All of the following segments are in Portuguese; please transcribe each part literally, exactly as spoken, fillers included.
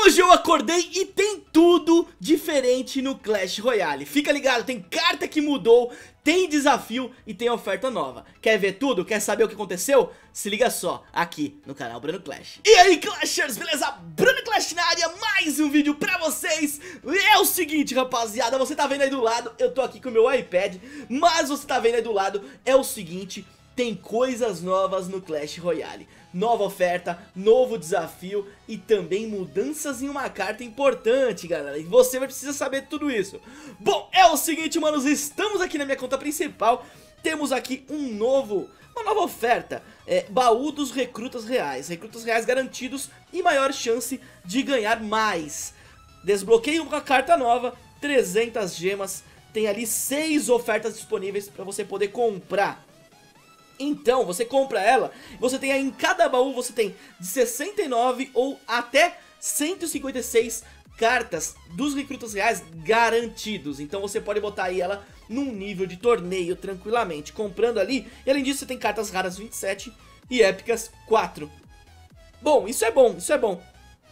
Hoje eu acordei e tem tudo diferente no Clash Royale. Fica ligado, tem carta que mudou, tem desafio e tem oferta nova. Quer ver tudo? Quer saber o que aconteceu? Se liga só, aqui no canal Bruno Clash. E aí, Clashers, beleza? Bruno Clash na área, mais um vídeo pra vocês. É o seguinte, rapaziada, você tá vendo aí do lado, eu tô aqui com o meu iPad, mas você tá vendo aí do lado, é o seguinte... Tem coisas novas no Clash Royale. Nova oferta, novo desafio e também mudanças em uma carta importante, galera. E você vai precisar saber tudo isso. Bom, é o seguinte, manos, estamos aqui na minha conta principal. Temos aqui um novo, uma nova oferta. É, baú dos recrutas reais. Recrutas reais garantidos e maior chance de ganhar mais. Desbloqueio uma carta nova, trezentas gemas. Tem ali seis ofertas disponíveis para você poder comprar. Então, você compra ela, você tem aí em cada baú, você tem de sessenta e nove ou até cento e cinquenta e seis cartas dos recrutas reais garantidos. Então você pode botar aí ela num nível de torneio tranquilamente, comprando ali. E além disso você tem cartas raras vinte e sete e épicas quatro. Bom, isso é bom, isso é bom.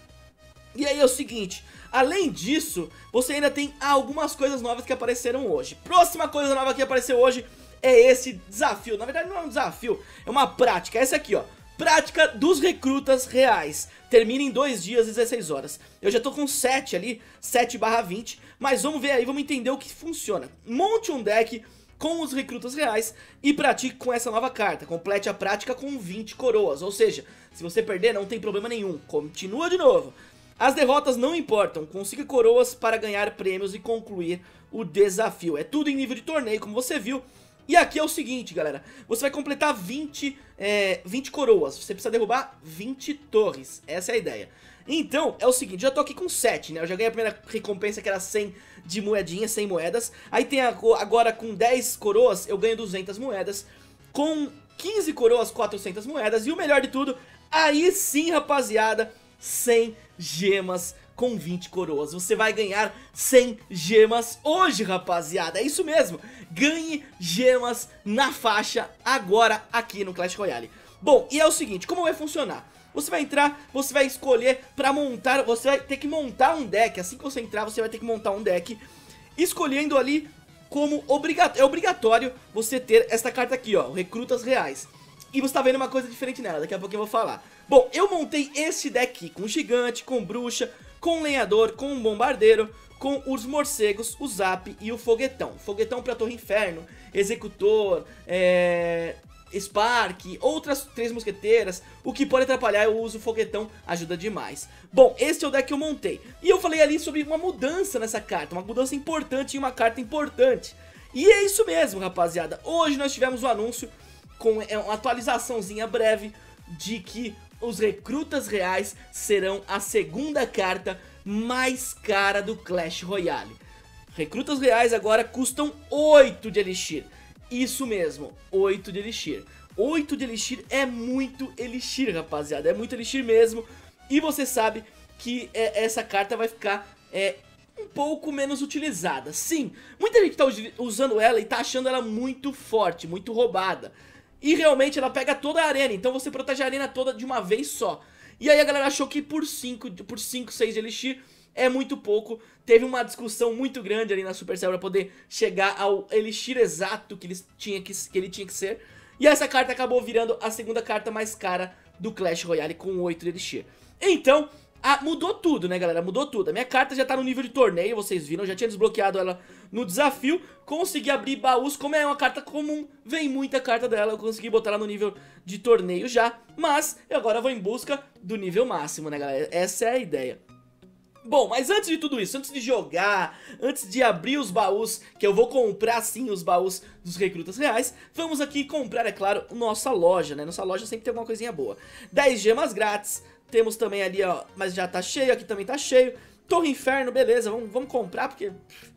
E aí é o seguinte, além disso, você ainda tem algumas coisas novas que apareceram hoje. Próxima coisa nova que apareceu hoje é esse desafio. Na verdade não é um desafio, é uma prática. Essa aqui, ó, prática dos recrutas reais. Termina em dois dias e dezesseis horas. Eu já tô com sete ali, sete barra vinte. Mas vamos ver aí, vamos entender o que funciona. Monte um deck com os recrutas reais e pratique com essa nova carta. Complete a prática com vinte coroas. Ou seja, se você perder não tem problema nenhum, continua de novo. As derrotas não importam, consiga coroas para ganhar prêmios e concluir o desafio. É tudo em nível de torneio, como você viu. E aqui é o seguinte, galera, você vai completar vinte, é, vinte coroas, você precisa derrubar vinte torres, essa é a ideia. Então, é o seguinte, já tô aqui com sete, né, eu já ganhei a primeira recompensa que era cem de moedinhas, cem moedas. Aí tem a, agora com dez coroas, eu ganho duzentas moedas, com quinze coroas, quatrocentas moedas. E o melhor de tudo, aí sim, rapaziada, cem gemas com vinte coroas. Você vai ganhar cem gemas hoje, rapaziada. É isso mesmo. Ganhe gemas na faixa agora aqui no Clash Royale. Bom, e é o seguinte, como vai funcionar? Você vai entrar, você vai escolher pra montar, você vai ter que montar um deck. Assim que você entrar, você vai ter que montar um deck, escolhendo ali como obrigatório, é obrigatório você ter esta carta aqui, ó, Recrutas Reais. E você tá vendo uma coisa diferente nela, daqui a pouco eu vou falar. Bom, eu montei esse deck aqui com gigante, com bruxa, com lenhador, com um bombardeiro, com os morcegos, o zap e o foguetão. Foguetão pra Torre Inferno, executor, é... Spark, outras três mosqueteiras. O que pode atrapalhar eu uso o foguetão, ajuda demais. Bom, esse é o deck que eu montei. E eu falei ali sobre uma mudança nessa carta, uma mudança importante em uma carta importante. E é isso mesmo, rapaziada. Hoje nós tivemos um anúncio com uma atualizaçãozinha breve de que os recrutas reais serão a segunda carta mais cara do Clash Royale. Recrutas reais agora custam oito de elixir. Isso mesmo, oito de elixir. oito de elixir é muito elixir, rapaziada. É muito elixir mesmo. E você sabe que é, essa carta vai ficar é, um pouco menos utilizada. Sim, muita gente tá usando ela e tá achando ela muito forte, muito roubada. E realmente ela pega toda a arena, então você protege a arena toda de uma vez só. E aí a galera achou que por cinco, por cinco, seis de elixir é muito pouco. Teve uma discussão muito grande ali na Supercell pra poder chegar ao elixir exato que ele tinha que, que ele tinha que ser. E essa carta acabou virando a segunda carta mais cara do Clash Royale com oito de elixir. Então, a, mudou tudo, né, galera? Mudou tudo. A minha carta já tá no nível de torneio, vocês viram. Eu já tinha desbloqueado ela no desafio. Consegui abrir baús, como é uma carta comum, vem muita carta dela. Eu consegui botar ela no nível de torneio já. Mas eu agora vou em busca do nível máximo, né, galera? Essa é a ideia. Bom, mas antes de tudo isso, antes de jogar, antes de abrir os baús, que eu vou comprar sim os baús dos recrutas reais, vamos aqui comprar, é claro, nossa loja, né? Nossa loja sempre tem alguma coisinha boa. dez gemas grátis, temos também ali, ó, mas já tá cheio, aqui também tá cheio. Torre Inferno, beleza, vamos, vamos comprar, porque...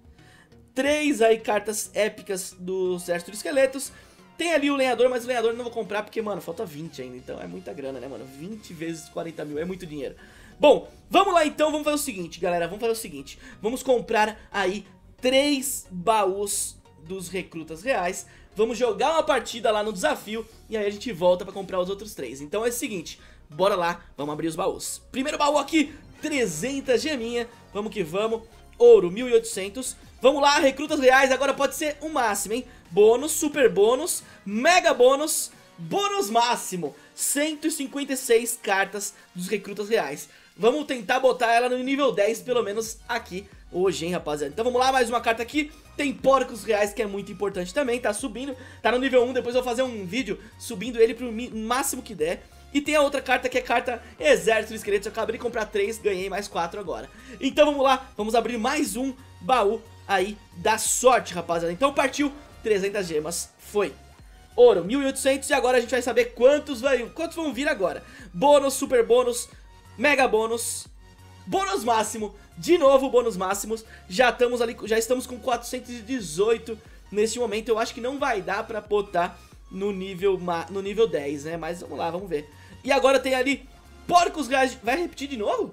Três aí cartas épicas do Exército de Esqueletos. Tem ali o lenhador, mas o lenhador eu não vou comprar porque, mano, falta vinte ainda, então é muita grana, né, mano? vinte vezes quarenta mil, é muito dinheiro. Bom, vamos lá então, vamos fazer o seguinte, galera, vamos fazer o seguinte. Vamos comprar aí três baús dos recrutas reais. Vamos jogar uma partida lá no desafio e aí a gente volta pra comprar os outros três. Então é o seguinte, bora lá, vamos abrir os baús. Primeiro baú aqui, trezentas geminhas. Vamos que vamos. Ouro, mil e oitocentos. Vamos lá, recrutas reais, agora pode ser o máximo, hein? Bônus, super bônus, mega bônus, bônus máximo. cento e cinquenta e seis cartas dos recrutas reais. Vamos tentar botar ela no nível dez, pelo menos aqui hoje, hein, rapaziada. Então vamos lá, mais uma carta aqui. Tem porcos reais, que é muito importante também, tá subindo. Tá no nível um, depois eu vou fazer um vídeo subindo ele pro máximo que der. E tem a outra carta que é carta Exército de Esqueletos. Eu acabei de comprar três, ganhei mais quatro agora. Então vamos lá, vamos abrir mais um baú aí da sorte, rapaziada. Então partiu, trezentas gemas, foi. Ouro, mil e oitocentos, e agora a gente vai saber quantos, vai, quantos vão vir agora. Bônus, super bônus, mega bônus, bônus máximo, de novo bônus máximos. Já estamos ali, já estamos com quatrocentos e dezoito neste momento. Eu acho que não vai dar pra botar no nível, no nível dez, né? Mas vamos lá, vamos ver. E agora tem ali porcos reais. Vai repetir de novo?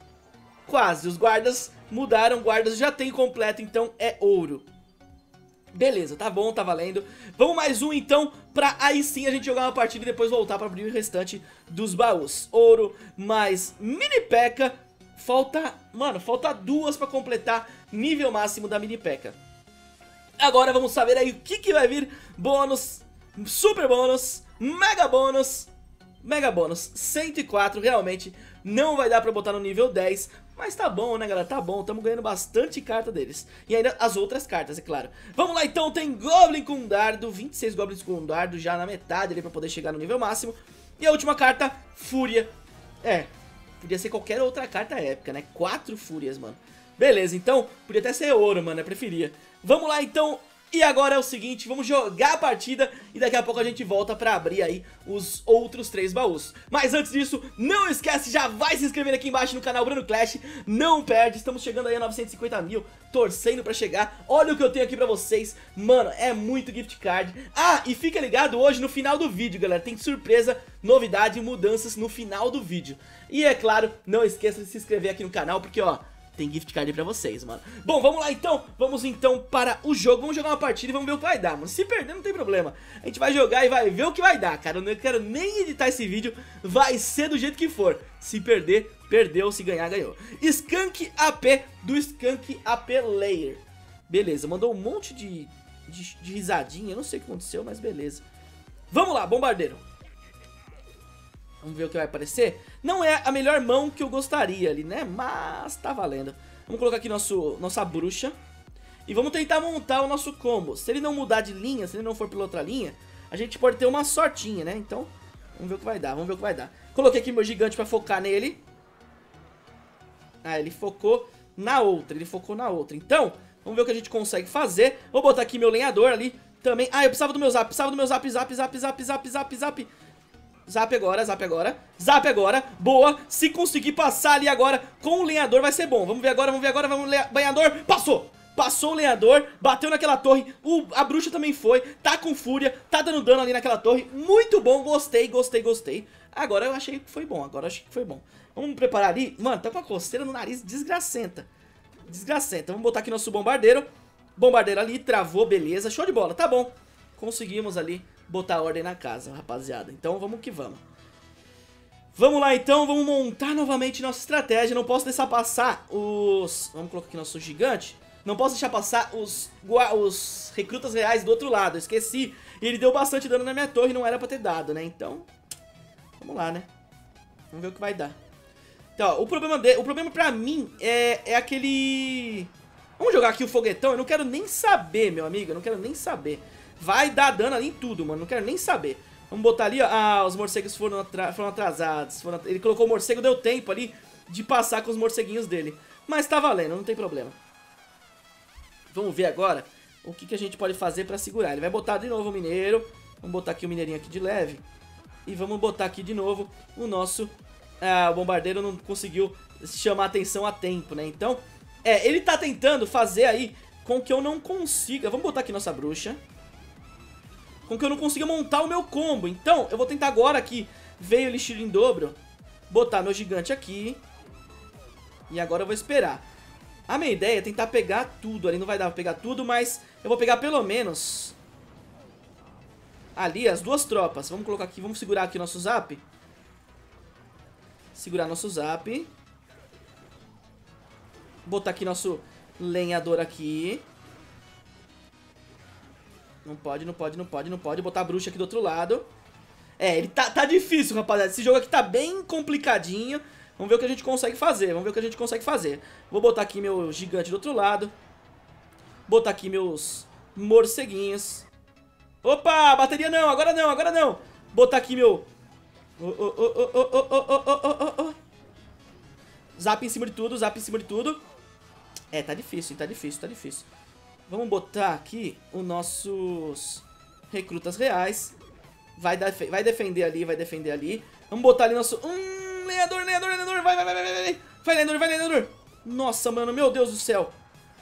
Quase, os guardas mudaram, guardas já tem completo, então é ouro. Beleza, tá bom, tá valendo. Vamos mais um então, pra aí sim a gente jogar uma partida e depois voltar pra abrir o restante dos baús. Ouro, mais mini P.E.K.K.A. Falta, mano, falta duas pra completar nível máximo da mini P.E.K.K.A. Agora vamos saber aí o que que vai vir. Bônus, super bônus, mega bônus, mega bônus, cento e quatro, realmente não vai dar pra botar no nível dez. Mas tá bom, né, galera? Tá bom, estamos ganhando bastante carta deles. E ainda as outras cartas, é claro. Vamos lá, então, tem Goblin com dardo, vinte e seis Goblins com dardo, já na metade ali pra poder chegar no nível máximo. E a última carta, Fúria. É, podia ser qualquer outra carta épica, né? Quatro Fúrias, mano. Beleza, então, podia até ser ouro, mano, eu preferia. Vamos lá, então. E agora é o seguinte, vamos jogar a partida e daqui a pouco a gente volta pra abrir aí os outros três baús. Mas antes disso, não esquece, já vai se inscrevendo aqui embaixo no canal Bruno Clash, não perde, estamos chegando aí a novecentos e cinquenta mil, torcendo pra chegar. Olha o que eu tenho aqui pra vocês, mano, é muito gift card. Ah, e fica ligado hoje no final do vídeo, galera, tem surpresa, novidade e mudanças no final do vídeo. E é claro, não esqueça de se inscrever aqui no canal, porque ó, tem gift card aí pra vocês, mano. Bom, vamos lá então, vamos então para o jogo. Vamos jogar uma partida e vamos ver o que vai dar, mano. Se perder não tem problema, a gente vai jogar e vai ver o que vai dar, cara. Eu não quero nem editar esse vídeo, vai ser do jeito que for. Se perder, perdeu, se ganhar, ganhou. Skunk A P do Skunk A P Layer. Beleza, mandou um monte de, de, de risadinha, eu não sei o que aconteceu, mas beleza. Vamos lá, bombardeiro. Vamos ver o que vai aparecer. Não é a melhor mão que eu gostaria ali, né? Mas tá valendo. Vamos colocar aqui nosso, nossa bruxa. E vamos tentar montar o nosso combo. Se ele não mudar de linha, se ele não for pela outra linha, a gente pode ter uma sortinha, né? Então, vamos ver o que vai dar, vamos ver o que vai dar. Coloquei aqui meu gigante pra focar nele. Ah, ele focou na outra, ele focou na outra. Então, vamos ver o que a gente consegue fazer. Vou botar aqui meu lenhador ali também. Ah, eu precisava do meu zap, precisava do meu zap, zap, zap, zap, zap, zap, zap. Zap agora, zap agora, zap agora, boa, se conseguir passar ali agora com o lenhador vai ser bom, vamos ver agora, vamos ver agora, vamos ver, lenhador, passou, passou o lenhador, bateu naquela torre, o, a bruxa também foi, tá com fúria, tá dando dano ali naquela torre, muito bom, gostei, gostei, gostei, agora eu achei que foi bom, agora eu achei que foi bom, vamos preparar ali, mano, tá com a coceira no nariz desgracenta, desgracenta, vamos botar aqui nosso bombardeiro, bombardeiro ali, travou, beleza, show de bola, tá bom, conseguimos ali botar ordem na casa, rapaziada. Então vamos que vamos. Vamos lá então, vamos montar novamente nossa estratégia. Não posso deixar passar os... Vamos colocar aqui nosso gigante. Não posso deixar passar os, os recrutas reais do outro lado, eu esqueci. E ele deu bastante dano na minha torre, não era pra ter dado, né? Então, vamos lá, né? Vamos ver o que vai dar. Então, ó, o problema, de... o problema pra mim é, é aquele... Vamos jogar aqui o foguetão, eu não quero nem saber, meu amigo, eu não quero nem saber. Vai dar dano ali em tudo, mano. Não quero nem saber. Vamos botar ali, ó. Ah, os morcegos foram, atra foram atrasados. Foram at Ele colocou o morcego, deu tempo ali de passar com os morceguinhos dele. Mas tá valendo, não tem problema. Vamos ver agora o que, que a gente pode fazer pra segurar. Ele vai botar de novo o mineiro. Vamos botar aqui o mineirinho aqui de leve. E vamos botar aqui de novo o nosso... Ah, o bombardeiro não conseguiu chamar atenção a tempo, né? Então, é, ele tá tentando fazer aí com que eu não consiga... Vamos botar aqui nossa bruxa. Com que eu não consiga montar o meu combo. Então, eu vou tentar agora aqui. Veio o elixir em dobro. Botar meu gigante aqui. E agora eu vou esperar. A minha ideia é tentar pegar tudo. Ali não vai dar pra pegar tudo, mas eu vou pegar pelo menos ali as duas tropas. Vamos colocar aqui, vamos segurar aqui nosso zap. Segurar nosso zap. Botar aqui nosso lenhador aqui. Não pode, não pode, não pode, não pode. Botar a bruxa aqui do outro lado. É, ele tá, tá difícil, rapaziada. Esse jogo aqui tá bem complicadinho. Vamos ver o que a gente consegue fazer. Vamos ver o que a gente consegue fazer. Vou botar aqui meu gigante do outro lado. Botar aqui meus morceguinhos. Opa, bateria não, agora não, agora não. Botar aqui meu... Oh, oh, oh, oh, oh, oh, oh, oh, oh, oh. Zap em cima de tudo, zap em cima de tudo. É, tá difícil, tá difícil, tá difícil. Vamos botar aqui os nossos recrutas reais. Vai, def vai defender ali, vai defender ali. Vamos botar ali nosso... Hum, lenhador, lenhador, lenhador. Vai, vai, vai, vai, vai. Vai, lenhador, vai, lenhador. Nossa, mano, meu Deus do céu.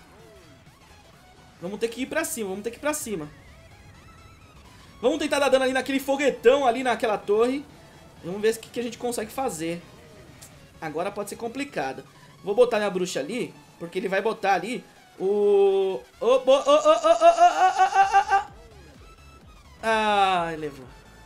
Vamos ter que ir pra cima, vamos ter que ir pra cima. Vamos tentar dar dano ali naquele foguetão ali naquela torre. Vamos ver o que, que a gente consegue fazer. Agora pode ser complicado. Vou botar minha bruxa ali, porque ele vai botar ali o... Oh, oh, oh, oh, oh, oh, oh, oh, oh. Ah, ele levou.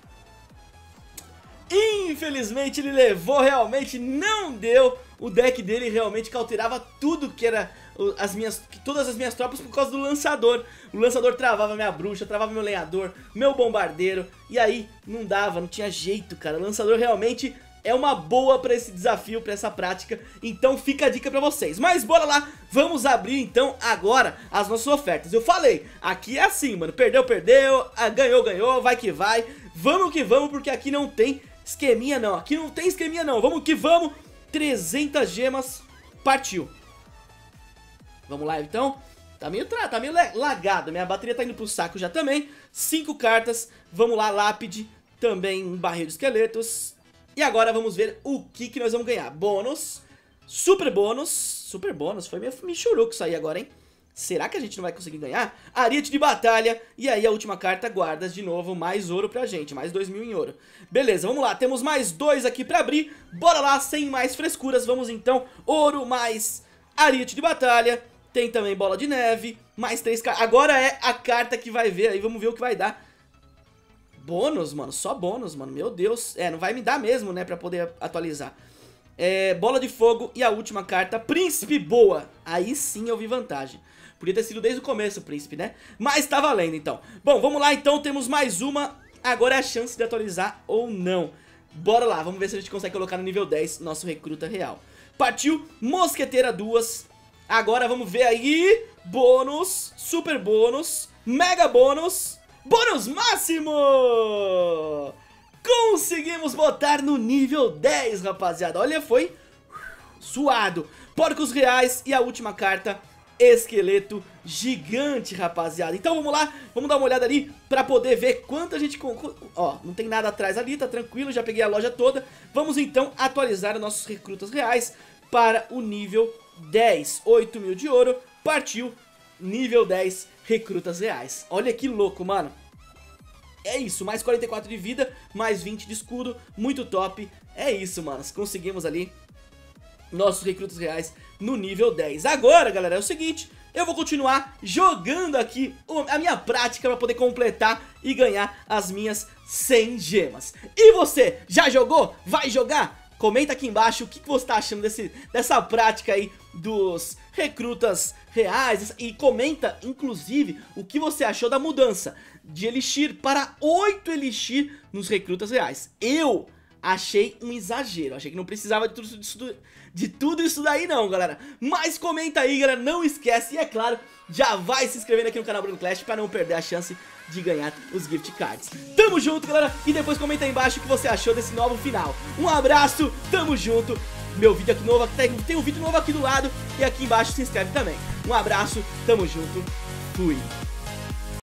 Infelizmente ele levou, realmente não deu. O deck dele realmente cauterava tudo que era as minhas, todas as minhas tropas por causa do lançador. O lançador travava minha bruxa, travava meu lenhador, meu bombardeiro. E aí não dava, não tinha jeito, cara. O lançador realmente é uma boa pra esse desafio, pra essa prática. Então fica a dica pra vocês. Mas bora lá, vamos abrir então agora as nossas ofertas. Eu falei, aqui é assim, mano. Perdeu, perdeu, ganhou, ganhou, vai que vai. Vamos que vamos, porque aqui não tem esqueminha não. Aqui não tem esqueminha não, vamos que vamos. trezentas gemas, partiu. Vamos lá então. Tá meio, tra tá meio lagado, minha bateria tá indo pro saco já também. Cinco cartas, vamos lá, lápide. Também um barril de esqueletos. E agora vamos ver o que que nós vamos ganhar. Bônus, super bônus. Super bônus, foi meio michuruco isso aí agora, hein. Será que a gente não vai conseguir ganhar? Ariete de batalha. E aí a última carta, guardas de novo, mais ouro pra gente, mais dois mil em ouro. Beleza, vamos lá, temos mais dois aqui pra abrir. Bora lá, sem mais frescuras, vamos então. Ouro mais ariete de batalha. Tem também bola de neve, mais três cartas. Agora é a carta que vai ver aí, vamos ver o que vai dar. Bônus, mano, só bônus, mano, meu Deus. É, não vai me dar mesmo, né, pra poder atualizar. É, bola de fogo e a última carta, príncipe boa. Aí sim eu vi vantagem. Podia ter sido desde o começo o príncipe, né? Mas tá valendo então. Bom, vamos lá então, temos mais uma. Agora é a chance de atualizar ou não. Bora lá, vamos ver se a gente consegue colocar no nível dez nosso recruta real. Partiu, mosqueteira duas. Agora vamos ver aí. Bônus, super bônus, mega bônus, bônus máximo. Conseguimos botar no nível dez, rapaziada. Olha, foi suado. Porcos reais e a última carta, esqueleto gigante, rapaziada. Então vamos lá, vamos dar uma olhada ali pra poder ver quanto a gente... Ó, não tem nada atrás ali, tá tranquilo, já peguei a loja toda. Vamos então atualizar os nossos recrutas reais para o nível dez. oito mil de ouro, partiu, nível dez, recrutas reais. Olha que louco, mano. É isso, mais quarenta e quatro de vida, mais vinte de escudo, muito top. É isso, mano, conseguimos ali nossos recrutas reais no nível dez. Agora, galera, é o seguinte, eu vou continuar jogando aqui a minha prática para poder completar e ganhar as minhas cem gemas. E você, já jogou? Vai jogar? Comenta aqui embaixo o que você tá achando desse, dessa prática aí dos recrutas reais. E comenta, inclusive, o que você achou da mudança de Elixir para oito Elixir nos recrutas reais. Eu achei um exagero, achei que não precisava de tudo isso, de tudo isso daí não, galera. Mas comenta aí, galera, não esquece. E é claro, já vai se inscrevendo aqui no canal Bruno Clash para não perder a chance de ganhar os gift cards. Tamo junto, galera, e depois comenta aí embaixo o que você achou desse novo final. Um abraço, tamo junto. Meu vídeo aqui novo, tem, tem um vídeo novo aqui do lado e aqui embaixo se inscreve também. Um abraço, tamo junto, fui.